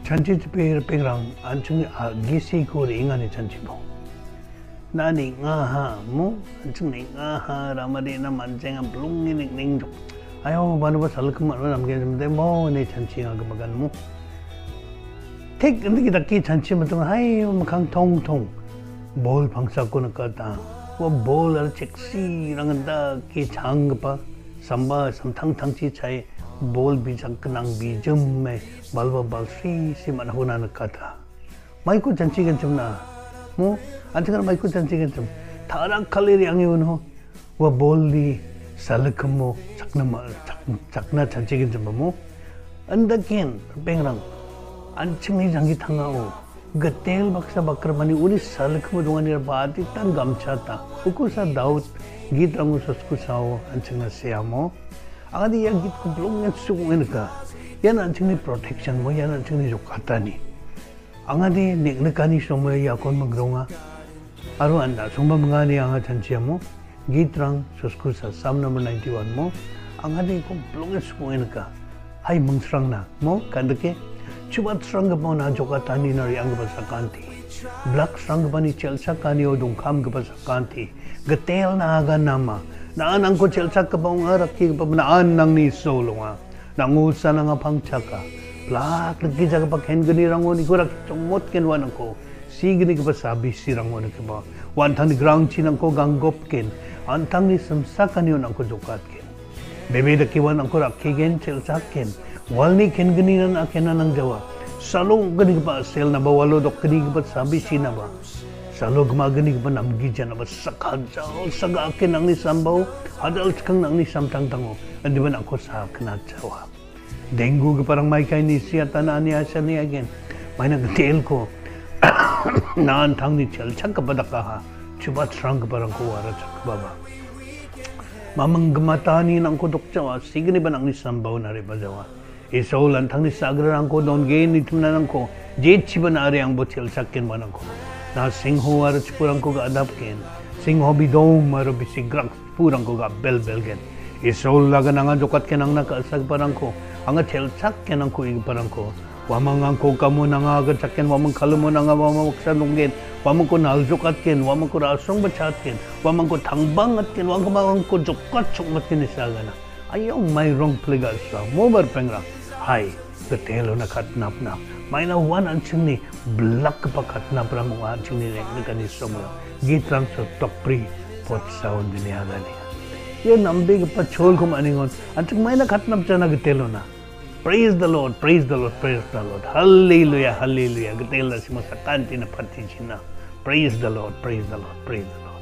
잔치 페랑 안중 기시 고리 인간의 잔치보 나니 아하 뭐 안중니 아하 라마리나 만쟁아 블룽니 닝조 아요 바누바 살크만 남게 좀데 뭐네 잔치가 그만 뭐 택 근데 기다기 잔치면 또 하이요 강 통통 뭘 방사고는 까다 뭘 알책시랑 한다 기 장급아 삼바 삼탕탕치 차이 bol bijak kenang bijam me balba balsi si mana huna nakata mai ko janci kan chumna mo antar mai ko janci kan chum thara khalir yang yuno wa boldi salakmo chakna janci kan chum mo andakin pengrang anching jangi thangao gatel baksa bakar mani uri salakmo dongani baati tan gamchata ukusa daud git rangu sasku sao anching siamo 아가디 야 기트 블록년 쓰고 하니까 얘는 안층이 프로텍션 뭐 얘는 안층이 좀 갔다니 아가디 넥넥하니 sommo야 약혼 먹동아 아루 안다 somba mangani anga chanchiya mo gitrang suskusa sam number 91 mo 아가디 고 블록년 쓰고 하니까 하이 멍스랑나 뭐 간드게 추bat 스랑가 보나 조가타니 나리 anga basakanti black 스랑가 바니 첼사 카니 오동 감 바사kanti gatel na aga nama naan ang ko chelsak ka bang araki ka naan nang ni solo nga nangusa na nga pangchaka plak lagi jaga pa ken gani rango ni kurak chomot ken wan ko signi ka sabi si rango ni ba wan thang ni ground chin ko ganggop ken antang ni samsa kanyo nang ko jokat ken bebe da kiwan ang ko rakhi gen chelsak ken walni ken gani na ken nang jawa salong gani ba sel na ba walo dok gani ba sabi si na ba Salo gumagani ba namgi dyan na ba sakadjal sagakin ang nisambaw hadal kang nang nisamtang tango andi ba ako sa kanatsawa dengu ka parang may kay nisya tanaan niya siya niya again may nagtail ko naantang ni chal chak kapadak ka ha chubat srang ka parang kuwara chak baba mamang gamatani ng kudok jawa sige ni ba nang nisambaw na rin ba jawa isol antang ni sagra ang ko doon gain ito na lang ko jetsi ba na rin ang botil sakin ba nang ko na singho ara chipurang ko ga adap ken singho bidom maro bisigrak purang ko ga bel gen isol laga nga jokat ken ang nakasag parang ko ang chelsak ken ang ko ig parang ko wamang ang ko kamo nga ga chakken wamang kalumo nga wamang sanong gen wamang ko nal jokat ken wamang ko rasong bachat ken wamang ko tangbang at ken wamang ko jokat chukmat ken isaga na ayong may wrong plegal sa mobar pengra hai ketelo na katnap na may na one anching ni black pakat na para mga anching ni mekanismo mo gitrang sa top pre pot sound niya gani yan ambig pa chol ko maningon anching may na katnap siya na gitelo na praise the lord praise the lord praise the lord hallelujah hallelujah gitelo si masakanti na patichina praise the lord praise the lord praise the lord